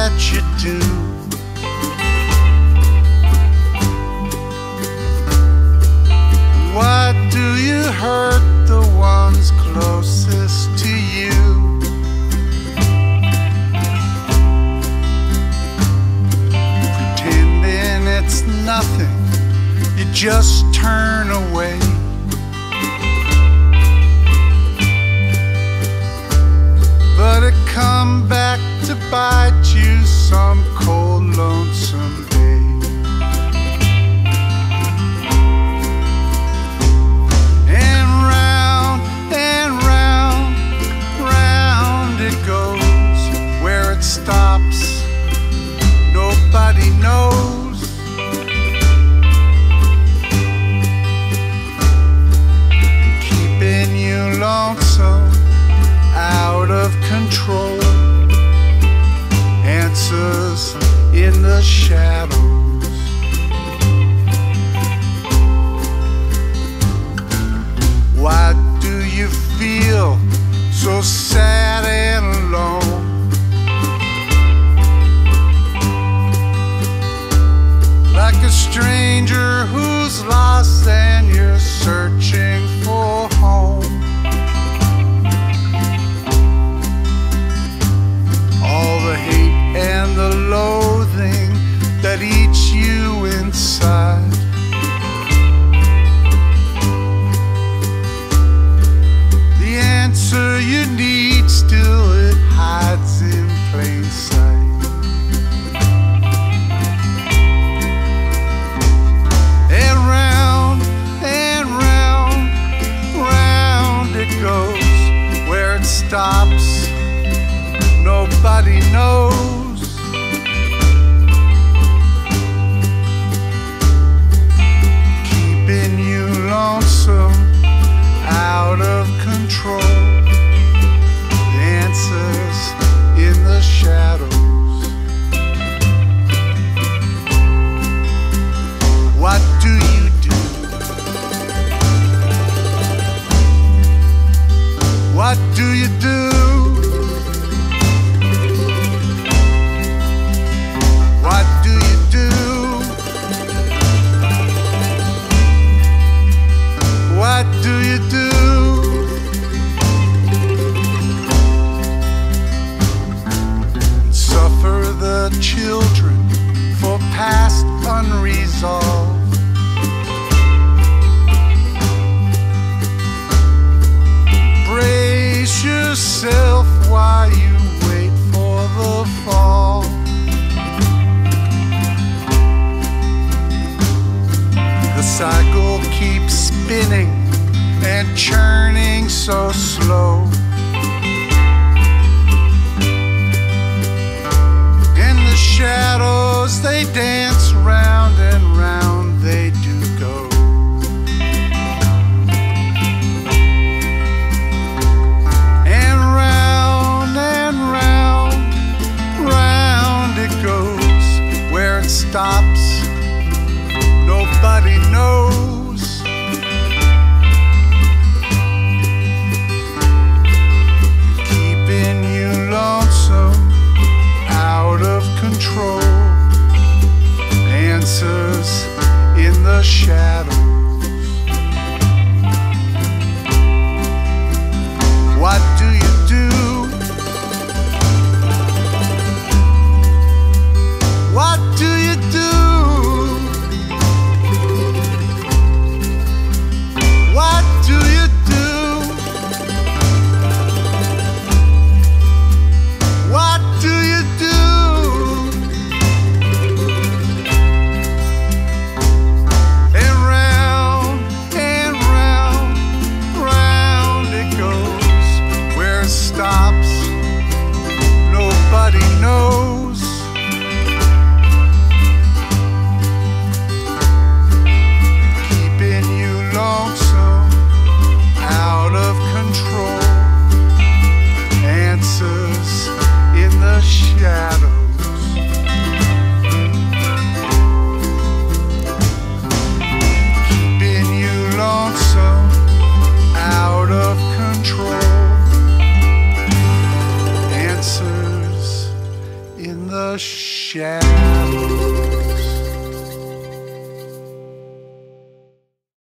that you do. Why do you hurt the ones closest to you? Pretending it's nothing, you just turn away. But it come back to bite you some cold, lonesome day. And round, round it goes. Where it stops, nobody knows. Keeping you lonesome, out of control. Answers in the shadows. Why do you feel so sad and alone? Like a stranger who's lost and you're searching for home. All the hate and the loathing that eats you inside. The answer you need, still it hides in plain sight. And round, round it goes. Where it stops, nobody knows. Keeping you lonesome, out of control. The answers in the shadows. What do you do? What do you do? What do you do? What do you do? Suffer the children for past unresolved. Brace yourself while you wait for the fall. The cycle keeps spinning and churning so slow. In the shadows they dance round and round they do go. And round, round it goes. Where it stops, nobody knows. Keeping you lonesome, out of control. Answers in the shadows. What do you do? What do you do? What do you do? What do you do? And round, shadows.